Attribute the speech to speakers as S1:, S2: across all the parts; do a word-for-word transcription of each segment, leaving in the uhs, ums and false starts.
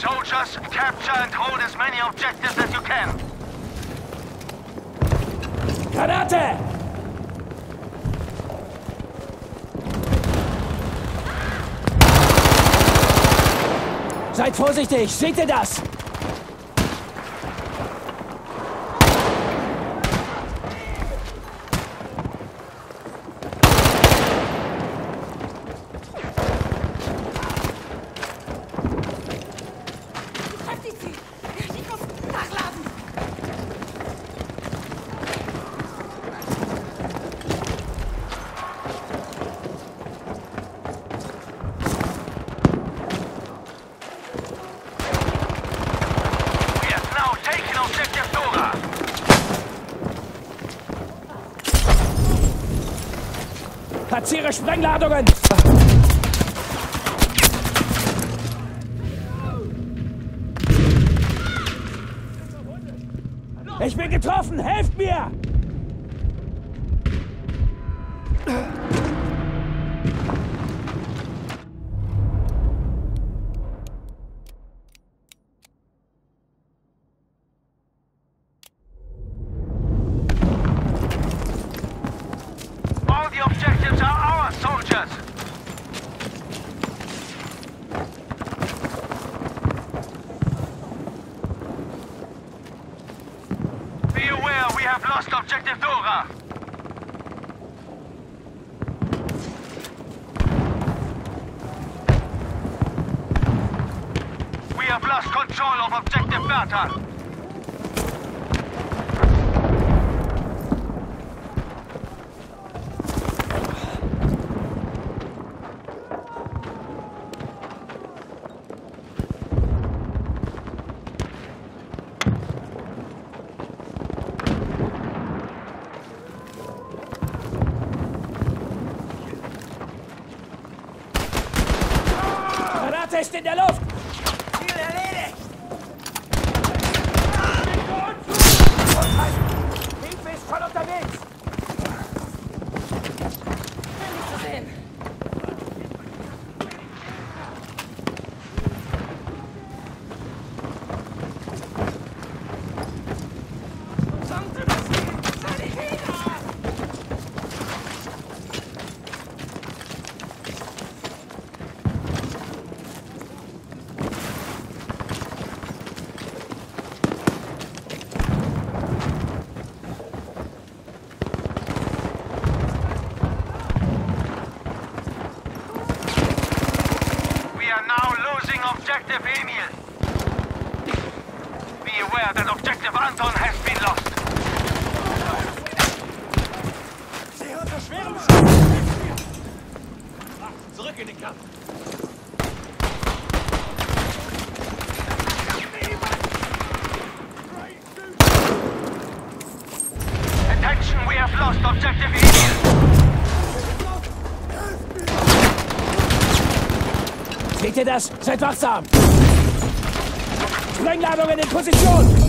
S1: Soldiers, capture and hold as many objectives as you can.
S2: Granate! Seid vorsichtig! Seht ihr das? Platziere Sprengladungen! Ich bin getroffen! Helft mir! Ist in der Luft!
S3: Ziel erledigt!
S2: Hilfe ist schon unterwegs!
S3: Nicht zu sehen!
S2: Zurück in den Kampf!
S1: Attention, we have lost objective Emil!
S2: Seht ihr das? Seid wachsam! Sprengladungen in Position!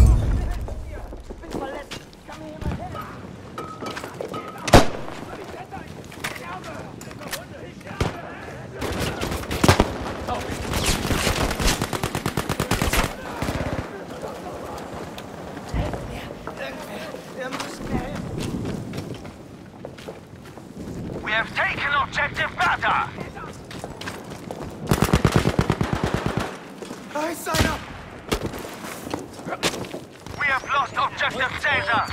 S1: We have taken objective Bata!
S3: Nice, einer!
S1: We have lost objective Caesar!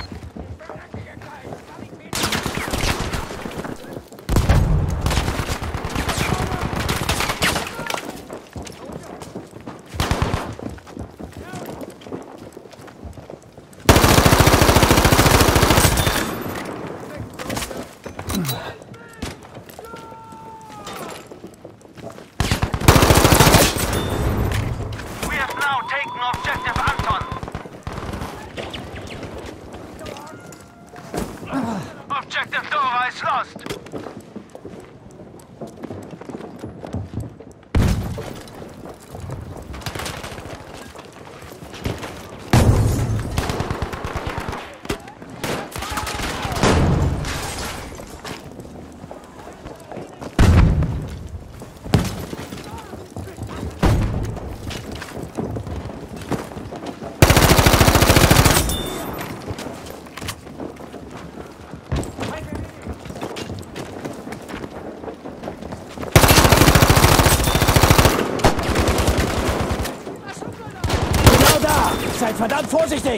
S1: Objective Anton! Objective Dora is lost!
S2: Seid verdammt vorsichtig!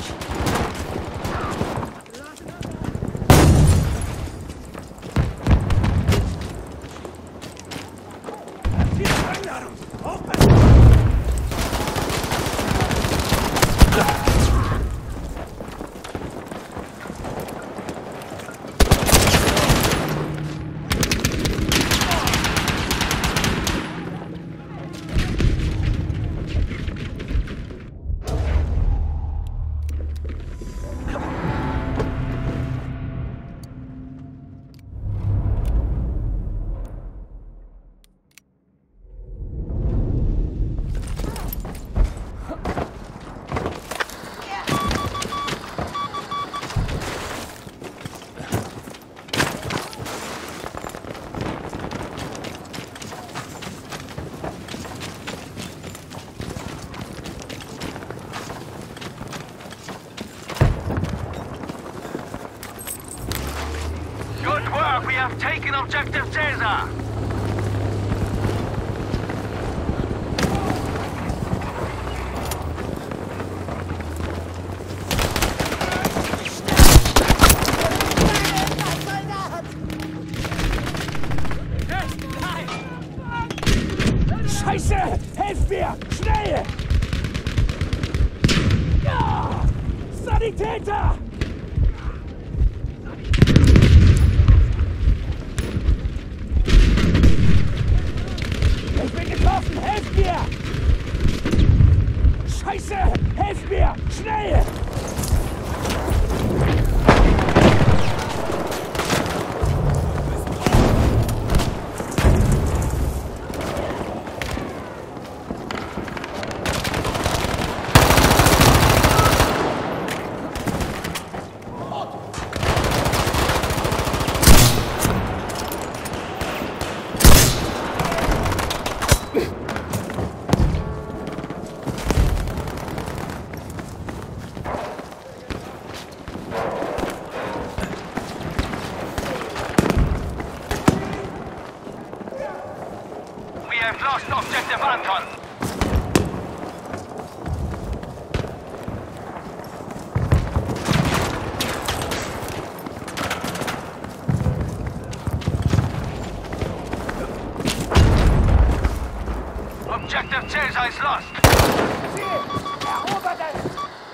S1: We have taken objective Caesar!
S2: Scheiße! Helft mir! Schnell! Ja! Sanitäter! Ich bin getroffen! Helft mir! Scheiße! Helft mir! Schnell!
S1: Lost objective Anton. Objective Caesar is lost.
S2: Erobert es!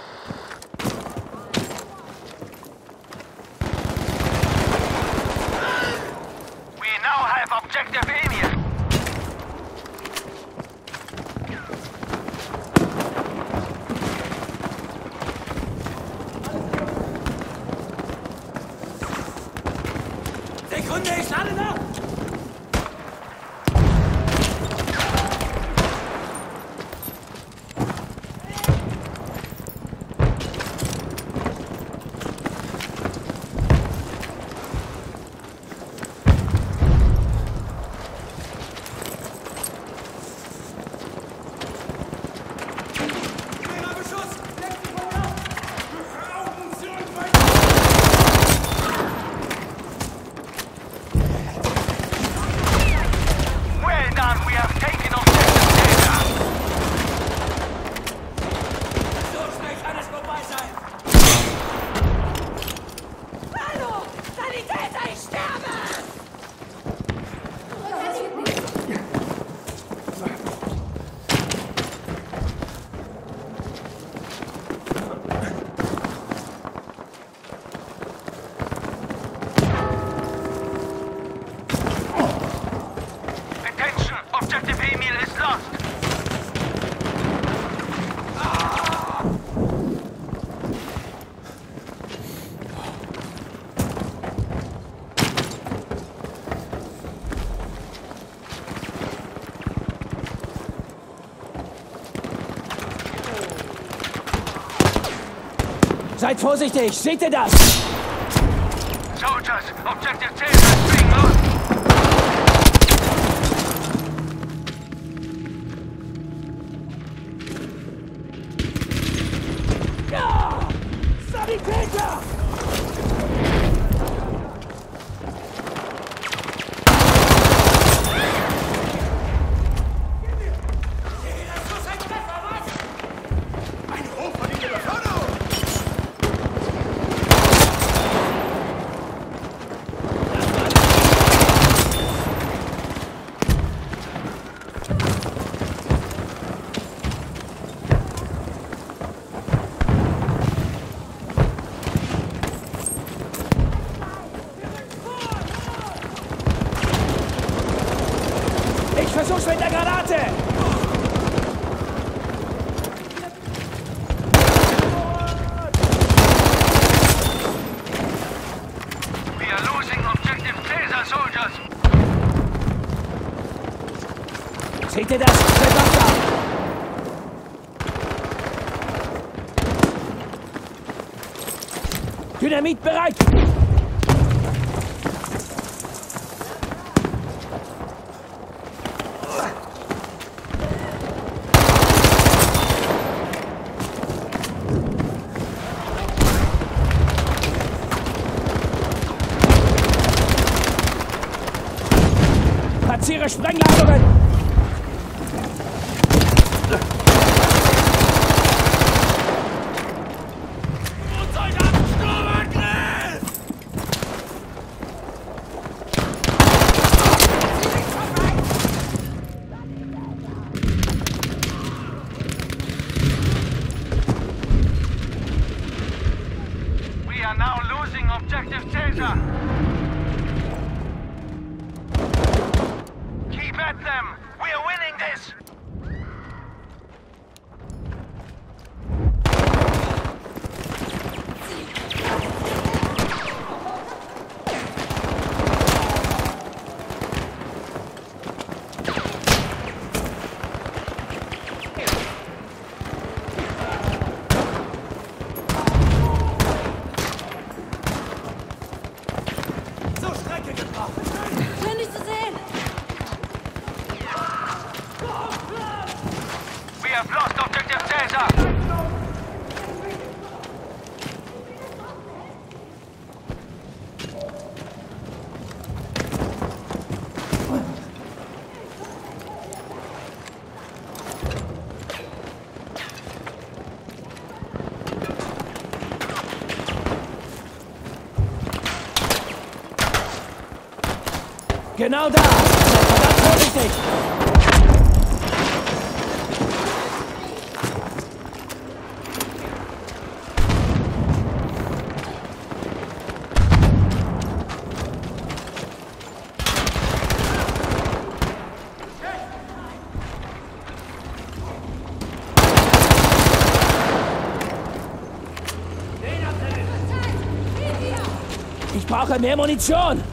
S1: We now have objective Emil.
S3: Sekunde, ich lade nach!
S2: Seid vorsichtig! Seht ihr das?
S1: Soldiers, objective Caesar is being lost.
S2: Ja! Sanitäter!
S3: Ein hochverdienter Befehl!
S2: Ich versuch's mit der Granate!
S1: We are losing objective Caesar, soldiers.
S2: Seht ihr das? Seid doch da! Dynamit bereit! Platziere Sprengladungen!
S1: We are now losing objective Caesar. Keep at them. We are winning this.
S3: Schön, dich zu sehen.
S1: We have lost objective Caesar.
S2: Genau da! Seid verdammt vorsichtig! Ich brauche mehr Munition!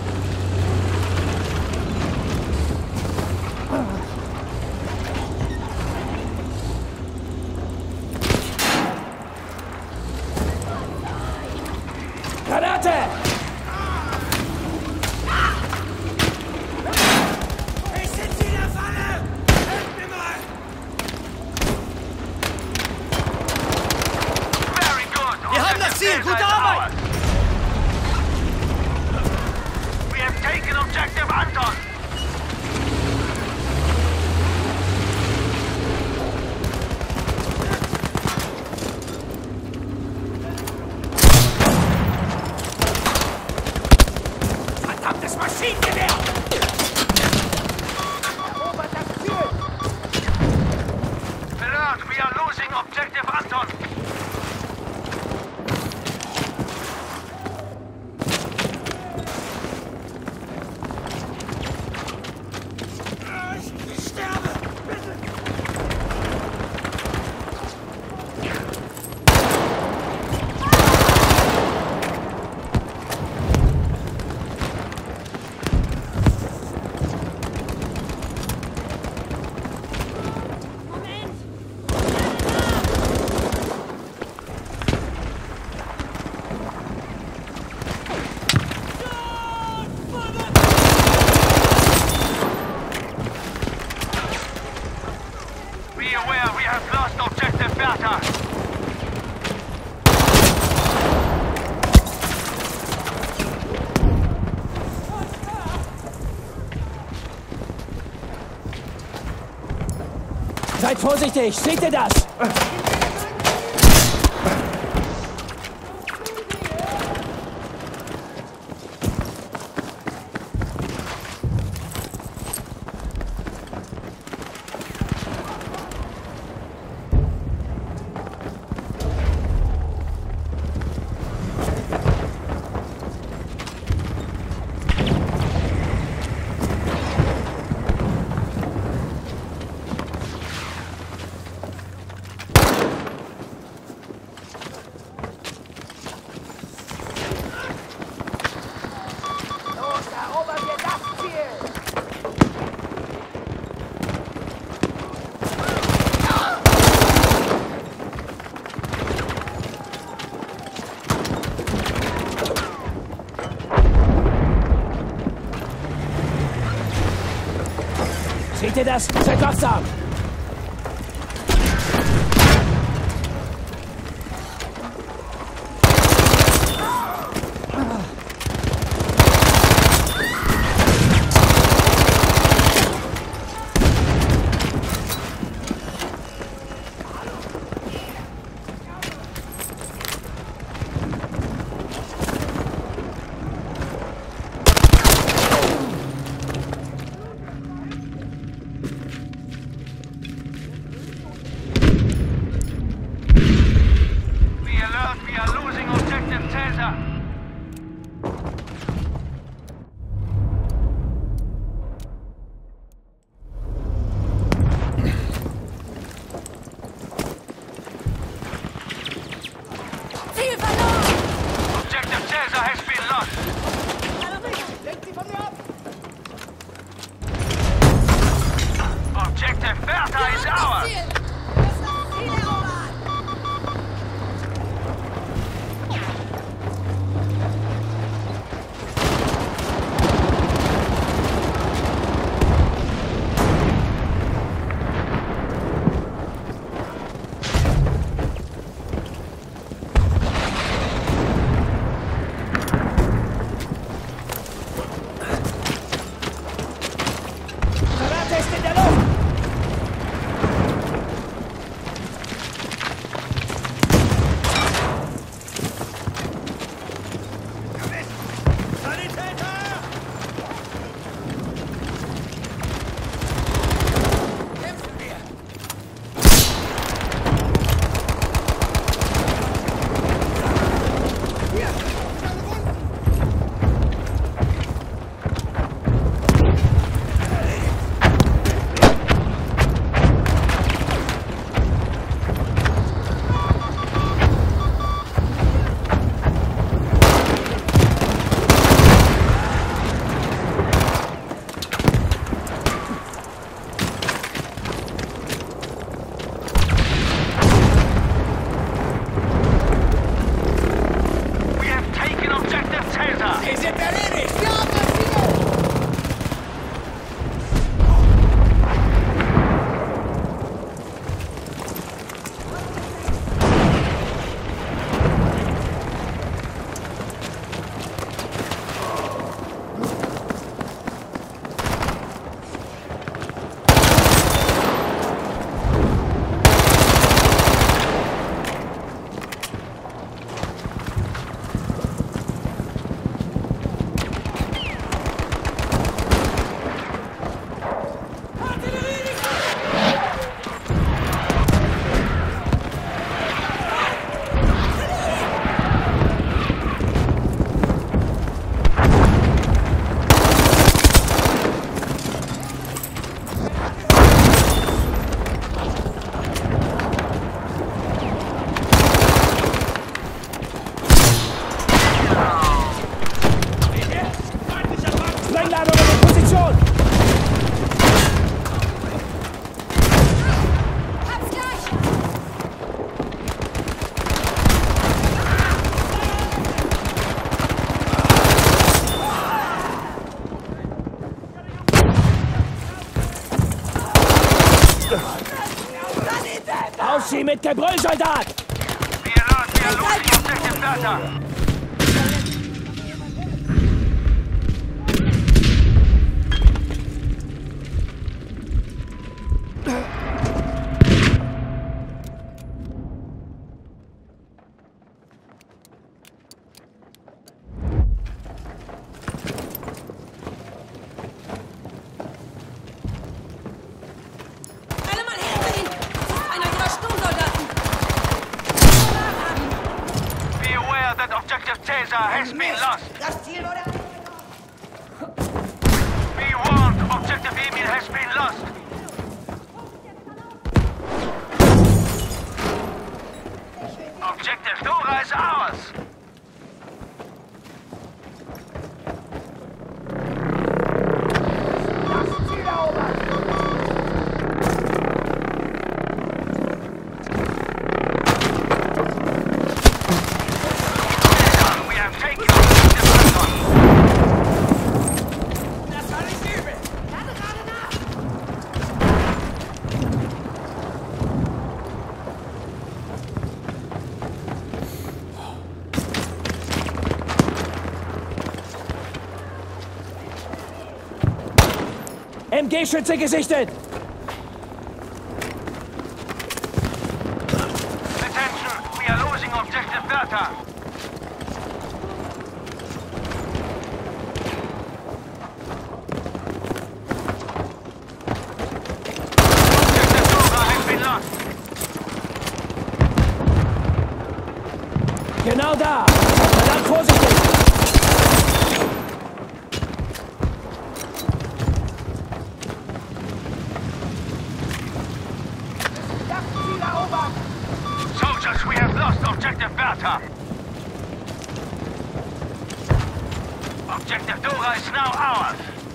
S2: Granate!
S3: Ich sitze in der Falle! Helft mir mal!
S1: Very good.
S3: Wir haben das Ziel! Gute Arbeit!
S1: We have taken objective Anton.
S2: Verdammtes Maschinengewehr! Erobert das Ziel!
S1: Alert, we are losing objective Anton.
S3: Ich sterbe! Bitte!
S1: Be aware, we have lost objective Bertha.
S2: Seid vorsichtig! Seht ihr das? Seht ihr das? Seid wachsam! Auf sie mit Gebrüll, Soldat!
S1: Wir laden wir los, Objective Data! Has been lost. Be warned, objective Emil has been lost. Objective Dora is ours. We have taken objective
S2: M G-Schütze gesichtet!
S1: Attention, we are losing objective Bertha. Objective Dora has been lost.
S2: Genau da! Verdammt vorsichtig!
S1: Soldiers, we have lost objective Bertha. Objective Dora is now ours.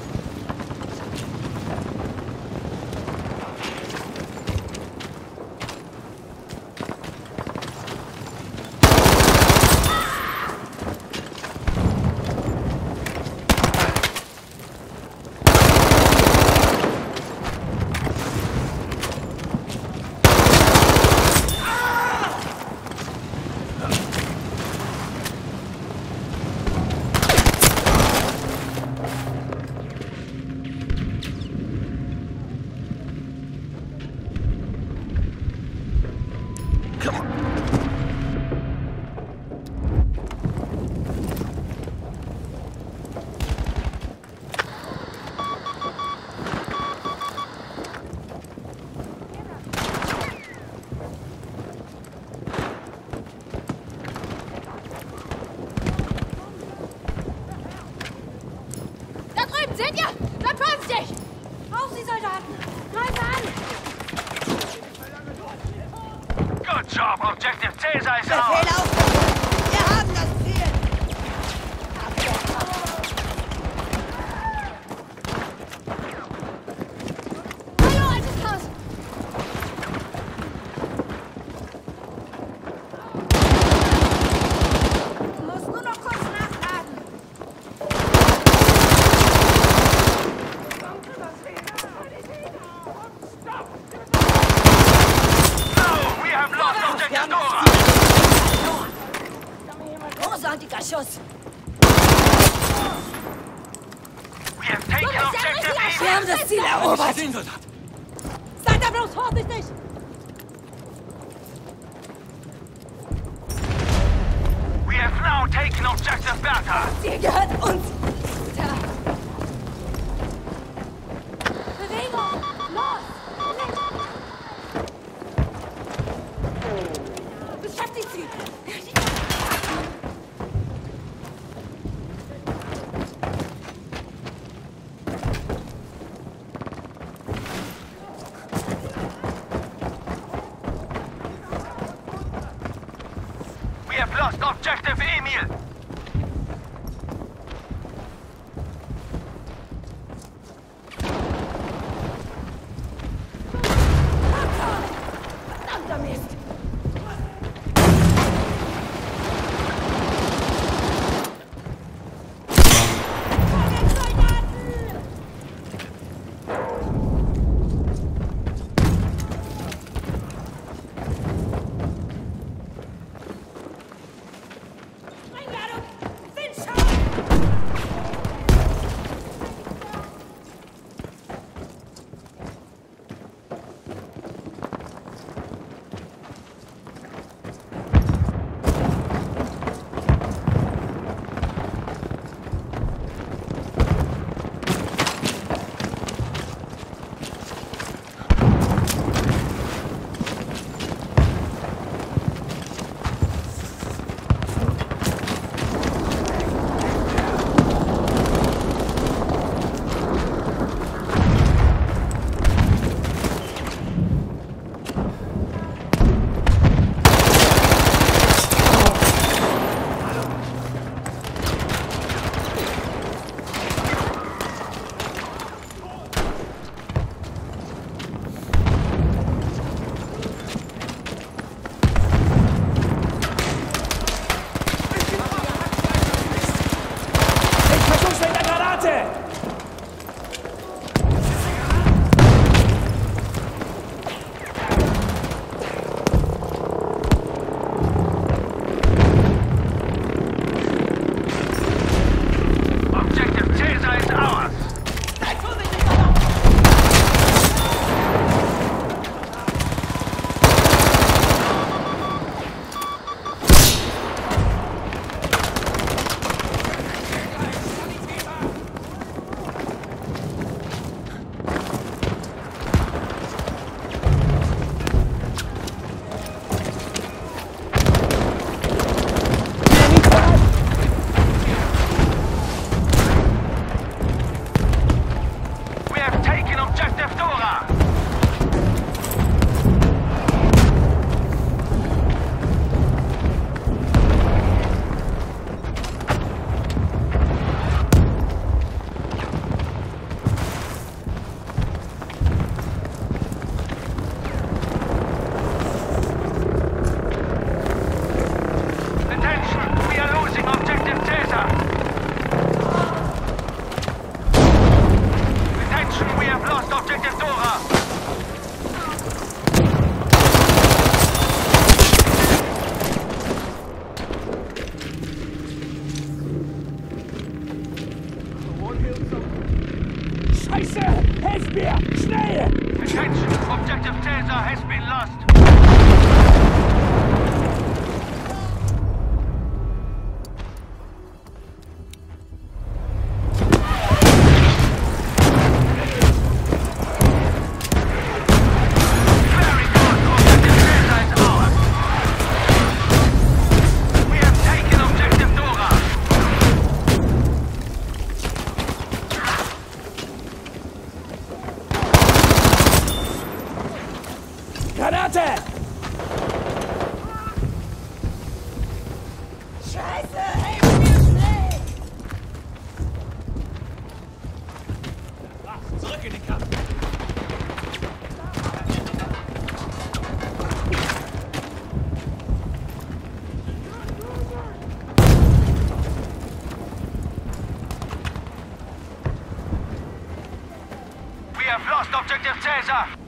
S4: Seht ihr? Bleibt vorsichtig! Auf Sie, Soldaten! Greif an!
S1: Good job, objective Caesar is ours.
S5: Befehl auf! Wir haben das Ziel!
S4: Hallo, altes Haus!
S5: Du musst nur noch kurz nachladen!
S4: Großartiger Schuss!
S1: We have taken objective
S4: Wir
S1: Eden.
S4: haben das Ziel erobert! Seid da bloß vorsichtig!
S1: We have now taken objective Bertha.
S4: Ziel gehört uns! Da! Bewegung! Los! Beschäftigt sie!
S1: We have lost objective Emil.
S4: Verdammter Mist!
S5: Spring
S1: Objective Dora.
S2: Scheiße! Helft mir! Schnell!
S1: Attention, Objective Caesar has been lost. Very good, Objective Caesar is ours. We have taken Objective Dora.
S2: Granate!
S5: Scheiße, helft mir schnell!
S2: Zurück in den Kampf!
S1: We have lost Objective Caesar.